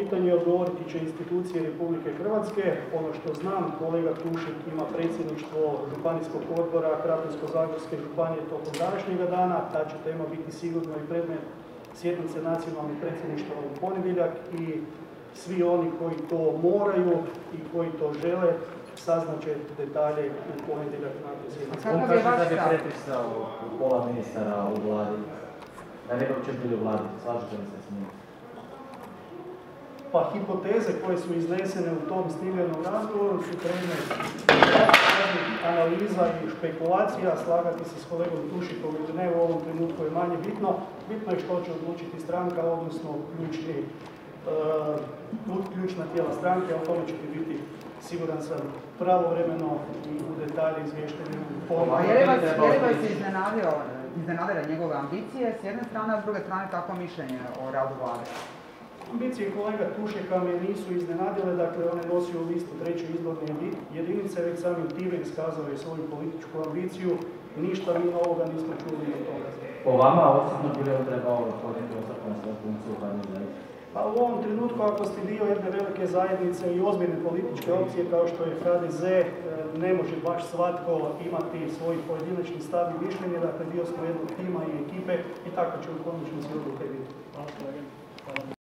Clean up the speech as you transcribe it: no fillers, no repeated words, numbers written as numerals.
pitanje odgovoriti će institucije Republike Hrvatske. Ono što znam, kolega Tušek ima predsjedništvo Županijskog odbora Krapinsko-zagorske županije tokom današnjega dana. Ta će tema biti sigurno i predmet sjednice nacionalnih predsjedništva u ponedjeljak i svi oni koji to moraju i koji to žele saznaće detalje u ponedjeljak na toj sjednici. On kaže da bi pretisao pola ministara u vladi. Da ne bi uopće bili u vladi, slažete li se s njim? Pa hipoteze koje su iznesene u tom snimljenom razgovoru su predmet analiza i špekulacija. Slagati se s kolegom Tušikom ili ne u ovom trenutku je manje bitno. Bitno je što će odlučiti stranka, odnosno ključna tijela stranke, a o tome ćete biti, siguran sam, pravovremeno i u detalje izvješteni. Je li vas iznenadila njegove ambicije s jedne strane, a s druge strane tako mišljenje o radu vlade? Ambicije kolega Tušeka me nisu iznenadile, dakle on je nosio listu treće izborne jedinice, već samim time iskazao je svoju političku ambiciju i ništa mi novoga nismo čuli od toga. Po vama osobno bi li trebao podnijeti ostavku na svoju funkciju u HDZ-u? Pa u ovom trenutku, ako ste dio jedne velike zajednice i ozbiljne političke opcije kao što je HDZ, ne može baš svatko imati svoj pojedinačni stav i mišljenje, dakle dio smo jednog tima i ekipe i tako će u konačnici odluke biti.